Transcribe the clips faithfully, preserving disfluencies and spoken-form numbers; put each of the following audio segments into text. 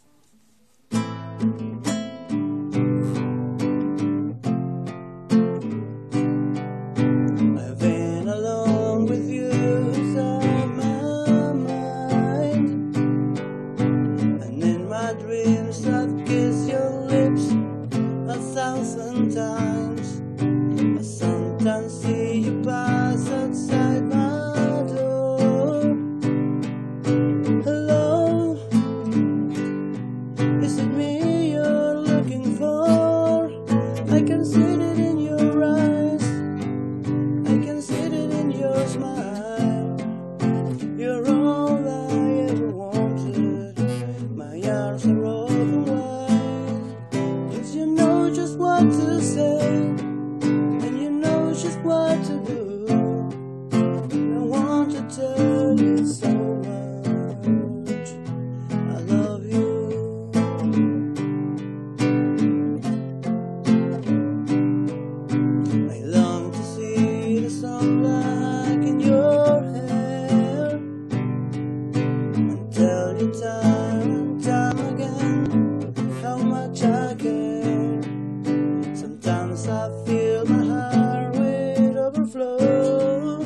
I've been alone with you inside my mind, and in my dreams I've kissed your lips a thousand times. I sometimes see you pass outside my door. Hello, is it me you're looking for? I can see it in your eyes, I can see it in your smile. You're all I ever wanted, my arms are open wide. 'Cause you know just what to say, and you know just what to do. I want to tell you so much, I love you. I long to see the sunlight in your hair, and tell you time and time again how much I care. Sometimes I feel my heart will overflow.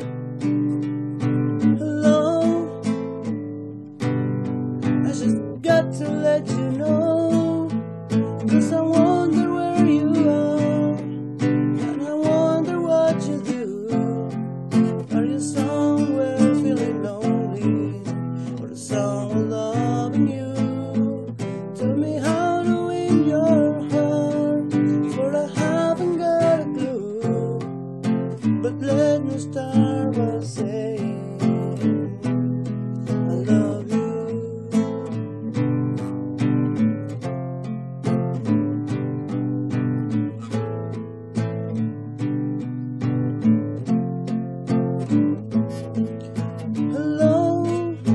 Hello, I just got to let you know, 'cause I wonder where you are, and I wonder what you do. Are you somewhere feeling lonely, or is someone loving you? Tell me how to win your heart, for I haven't got a clue. But let me start by saying I love you. Hello,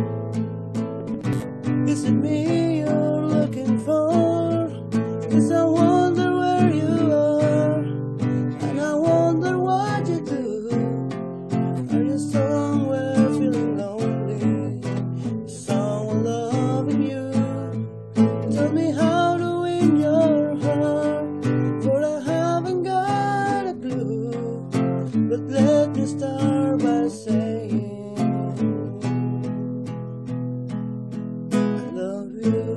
is it me you're looking for? 'Cause I wonder where you are, and I wonder what you do. Are you somewhere feeling lonely, is someone loving you? Tell me how to win your heart, for I haven't got a clue. But let me start by saying I love you.